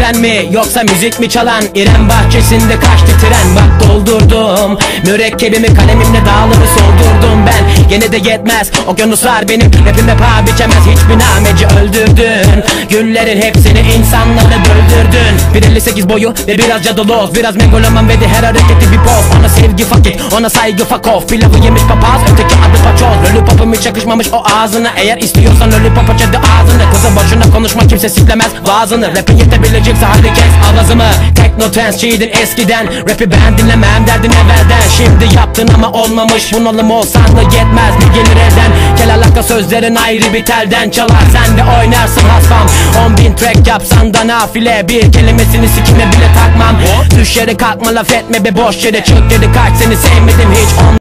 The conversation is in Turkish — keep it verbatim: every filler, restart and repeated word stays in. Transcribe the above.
tren mi yoksa müzik mi çalan? İrem bahçesinde kaçtı tren, bak doldurdum mürekkebimi, kalemimle dağları soldurdum ben. Gene de yetmez, okyanuslar benim rapime paha biçemez. Hiçbir nameci öldürdün, güllerin hepsini insanlara böldürdün. bir elli sekiz boyu ve biraz cadaloz, biraz megaloman ve de her hareketi bir poz. Ona sevgi fuck it, ona saygı fuck off. Pilavı yemiş papaz, öteki adı paçoz. Lollipop'um hiç yakışmamış o ağzına. Eğer istiyorsan lollipop aç hadi ağzını. Kızı boşuna konuşma, kimse siklemez vaazını. Rap'e yetebilecekse hadi kes avazımı. Tekno trensçiydin eskiden, rap'i ben dinlemem derdin evvelden. Şimdi yaptın ama olmamış, bunalım olsan da yetmez. Ne gelir elden, kel alaka sözlerin ayrı bir telden çalar. Sen de oynarsın hasbam, on bin track yapsan da nafile. Bir kelimesini sikime bile takmam. Düş yere kalkma, laf etme be boş yere. Çık geri kaç, seni sevmedim hiç.